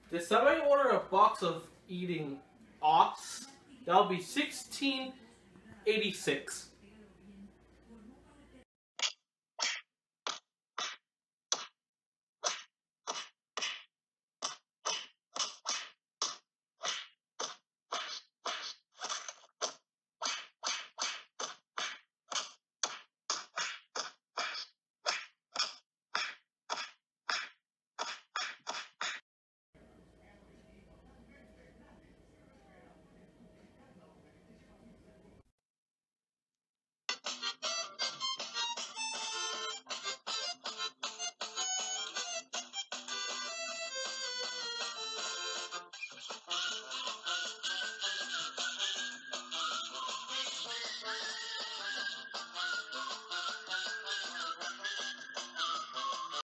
Did somebody order a box of eating ox? That'll be $16.86.